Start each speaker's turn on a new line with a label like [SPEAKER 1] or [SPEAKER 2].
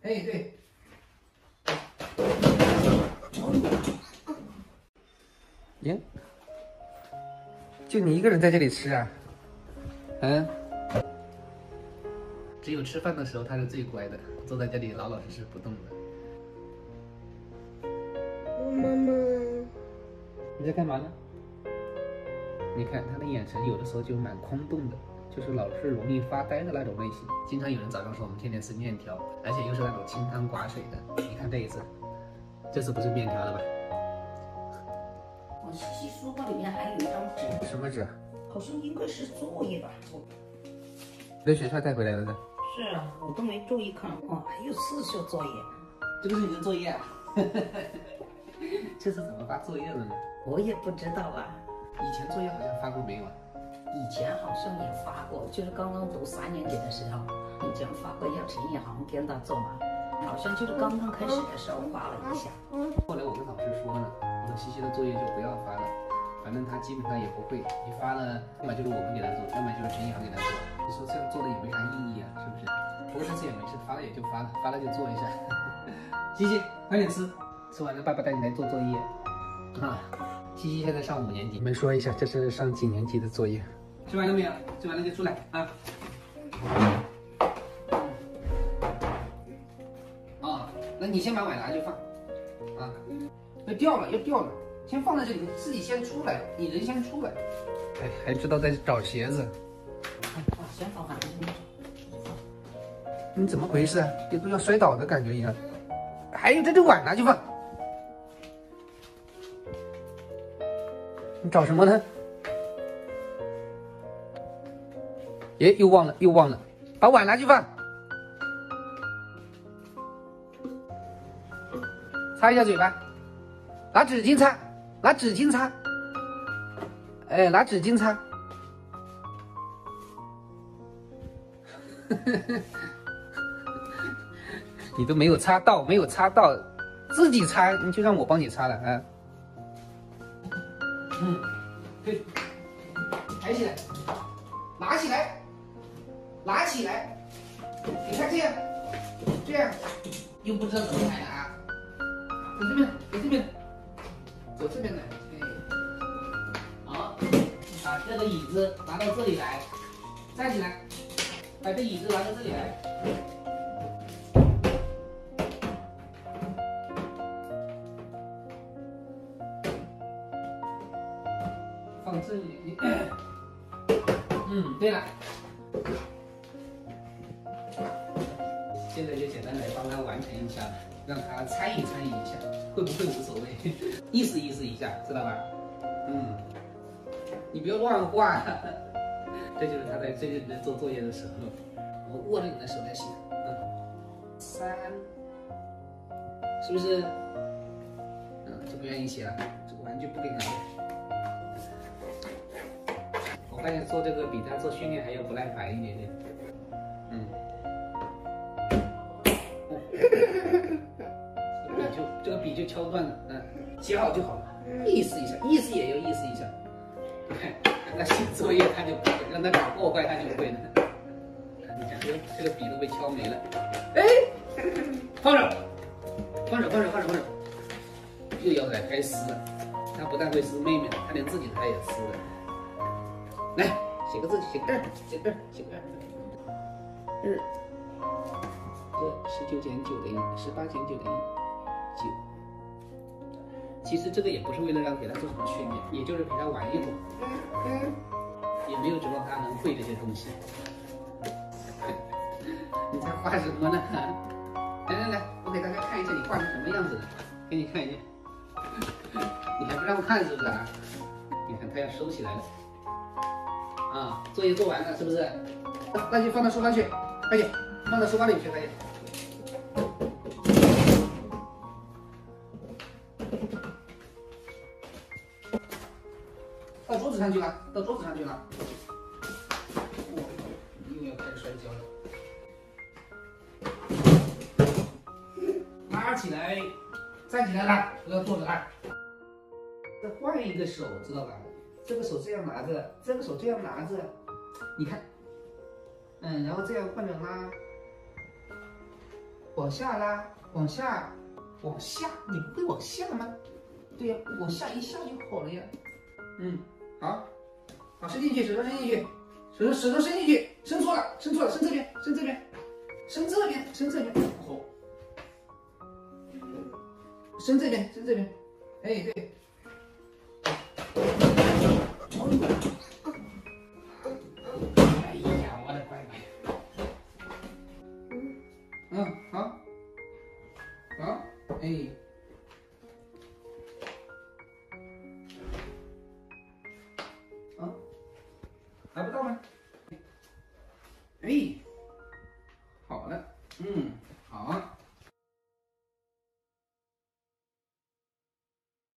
[SPEAKER 1] 哎，对。耶，就你一个人在这里吃啊？嗯。只有吃饭的时候他是最乖的，坐在这里老老实实不动的。
[SPEAKER 2] 妈妈，
[SPEAKER 1] 你在干嘛呢？你看他的眼神有的时候就蛮空洞的，就是老是容易发呆的那种类型。经常有人早上说我们天天吃面条，而且又是那种清汤寡水的。你看这一次，这次不是面条了吧？
[SPEAKER 2] 我西西书包里面还有一张纸，
[SPEAKER 1] 什么纸？
[SPEAKER 2] 好像应该是作业吧。
[SPEAKER 1] 在学校带回来的。
[SPEAKER 2] 是啊，我都没注意看。哦，还有4项作业。
[SPEAKER 1] 这个是你的作业啊？这是怎么发作业的呢？
[SPEAKER 2] 我也不知道啊。
[SPEAKER 1] 以前作业好像发过没有啊？
[SPEAKER 2] 以前好像也发过，就是刚刚读3年级的时候，以前发过要陈一航跟他做嘛，好像就是刚刚开始的时候发了一下。
[SPEAKER 1] 后来我跟老师说呢，我说西西的作业就不要发了，反正他基本上也不会，你发了，要么就是我们给他做，要么就是陈一航给他做。你说这样做的也没啥意义啊，是不是？不过这次也没事，发了也就发了，发了就做一下。西西，快点吃，吃完了爸爸带你来做作业。啊，西西现在上5年级，你们说一下这是上几年级的作业？吃完了没有？吃完了就出来啊。啊，那你先把碗拿去放。啊，要掉了，要掉了，先放在这里，你自己先出来，你人先出来。哎，还知道在找鞋子。
[SPEAKER 2] 先放碗里面。
[SPEAKER 1] 你怎么回事啊？有种要摔倒的感觉一样。还有这碗拿去放。你找什么呢？耶，又忘了，把碗拿去放。擦一下嘴巴，拿纸巾擦，拿纸巾擦。哎，拿纸巾擦。你都没有擦到，自己擦，你就让我帮你擦了啊。对，抬起来，拿起来，拿起来。你看这样，又不知道怎么抬了啊。走这边，走这边，走这边来。好，把这个椅子拿到这里来，站起来，把这椅子拿到这里来。放这里。对了，现在就简单来帮他完成一下，让他参与一下，会不会无所谓，意思一下，知道吧？你不要乱画。这就是他在最认真做作业的时候，我握着你的手来写。3，是不是？就不愿意写了，这个玩具不给拿了。我发现做这个比他做训练还要不耐烦一点点。这个笔就敲断了，写好就好了，意思一下，意思也要意思一下。让他写作业他就不会，让他搞破坏他就不会了。你看这个笔都被敲没了。哎，放手，又要来开撕了。他不但会撕妹妹的，他连自己他也撕了。来，写个字，写个2，写个2。这19减9等于18减9等于9。其实这个也不是为了给他做什么训练，也就是陪他玩一会儿，也没有指望他能会这些东西。你在画什么呢？来，我给大家看一下你画成什么样子的，给你看一下。你还不让我看是不是啊？你看他要收起来了。作业做完了是不是？那就放到书包去，快点，放到书包里去，快点。到桌子上去了，又要开始摔跤了。拉起来，站起来了，不要坐着了。再换一个手，知道吧？这个手这样拿着，这个手这样拿着，你看，然后这样换着拉。 往下拉，往下，往下，你不会往下吗？对呀，往下一下就好了呀。嗯，好，好，伸进去，手伸进去，手伸进去，伸错了，伸这边，伸这边，伸这边，好，伸这边，哎，对。哎呀，我的乖乖。好，好，哎，还不到吗？